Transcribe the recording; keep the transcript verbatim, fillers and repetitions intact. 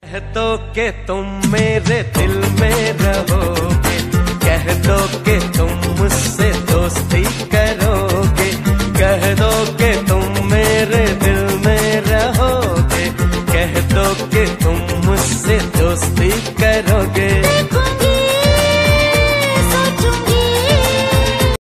कह दो कि तुम मेरे दिल में रहोगे, कह दो कि तुम मुझसे दोस्ती करोगे, कह दो कि तुम मेरे दिल में रहोगे, कह दो कि तुम मुझसे दोस्ती करोगे।